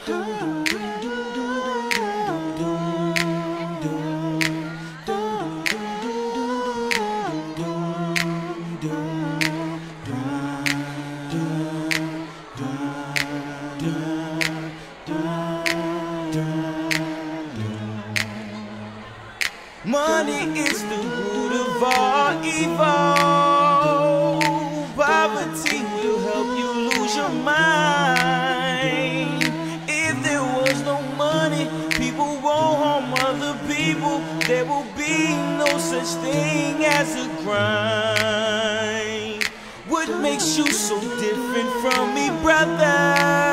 Money is the root of all evil. Poverty will help you lose your mind. If there was no money, people won't harm other people. There will be no such thing as a crime. What makes you so different from me, brother?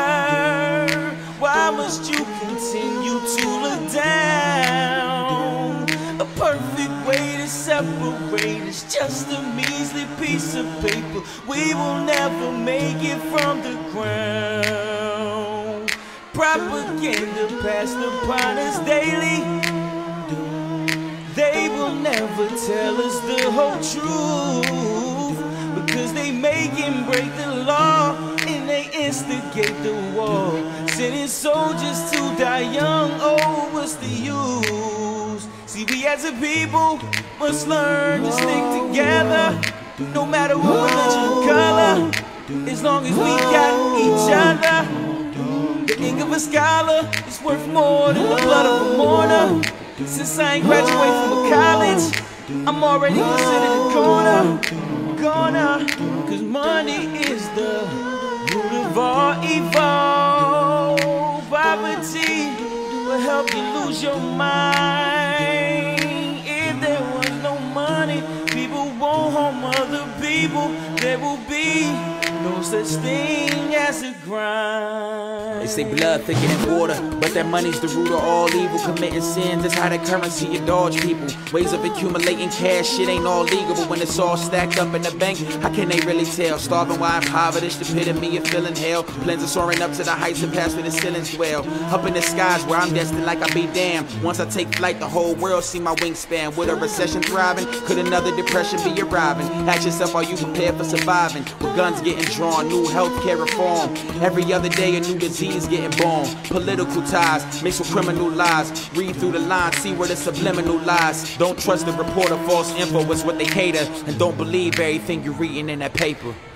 Why must you continue to look down? A perfect way to separate is just a measly piece of paper. We will never make it from the ground. Propaganda passed upon us daily. They will never tell us the whole truth, because they make and break the law and they instigate the war, sending soldiers to die young. Oh, what's the use? See, we as a people must learn to stick together, no matter what religion or color, as long as we got each other. The ink of a scholar is worth more than the blood of a mourner. Since I ain't graduated from a college, I'm already considered a goner. Cause money is the root of all evil. Poverty will help you lose your mind. If there was no money, people won't harm other people. There will be no such thing as a crime. They say blood thicker than water, but that money's the root of all evil. Committing sins, that's how that currency indulge people. Ways of accumulating cash, shit ain't all legal, but when it's all stacked up in the bank, how can they really tell? Starving while impoverished, the epitome of feeling hell. Plans are soaring up to the heights and past where the ceilings dwell. Up in the skies where I'm destined like I be damned. Once I take flight, the whole world see my wingspan. With a recession thriving, could another depression be arriving? Ask yourself, are you prepared for surviving? With guns getting drawn, new healthcare reform. Every other day a new disease getting born. Political ties mixed with criminal lies. Read through the lines, see where the subliminal lies. Don't trust the report of false info, it's what they cater. And don't believe everything you're reading in that paper.